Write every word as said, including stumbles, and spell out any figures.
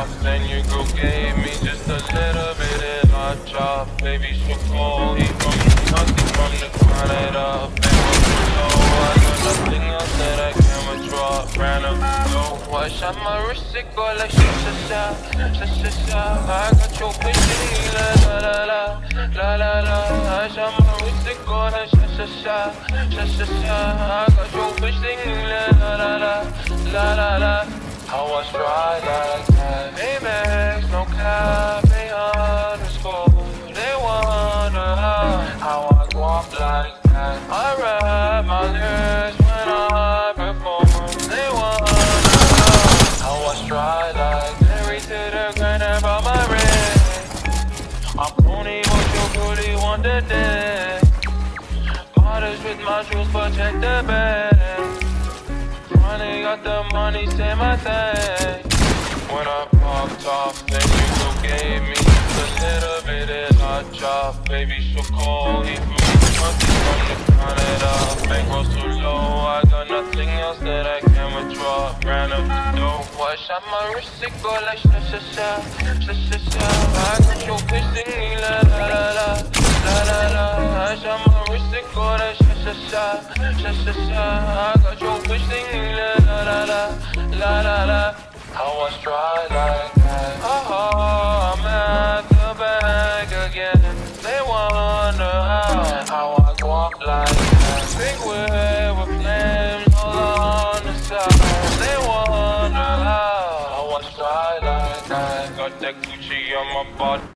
off, then your girl gave me just a little bit of hot chop. Baby, so cold, he from nothing from the ground it up. Baby, so I got nothing else that I can withdraw. Ran up, so I shot my wrist, it go like sha sha sha, sha sha sha. I got your bitch singing la la la la, la la la. I shot my wrist, it go like sha sha sha, sha sha sha. I got your bitch singing la la la la, la la la. I was dry like that. Amex, no cap, they underscore. They wonder how, how I go up like that. I rap my lyrics when I perform. They wonder how I was dry like that. Reach to the ground about my wrist. I'm pony, but you really want the dick. Bottles with my jewels, but check the bag. Finally got the money, say my thing. When I popped off, then you go gave me just a little bit of hot chop. Baby, so cold, he from nothing from the count it up. Bankroll so low, I got nothing else that I can withdraw. Ran up the dough, I shot my wrist, it go like sha sha sha, sha sha sha. I got your bitch singing la la la la, la la la. I shot my wrist, it go like sha sha sha, sha sha sha. I got your bitch singing la la la, la la la. I was dry like that. Oh, I'm at the bank again. They wonder how, how I go up like that. Big wave with flames all on the side. They wonder how I was dry like that. Got that Gucci on my body.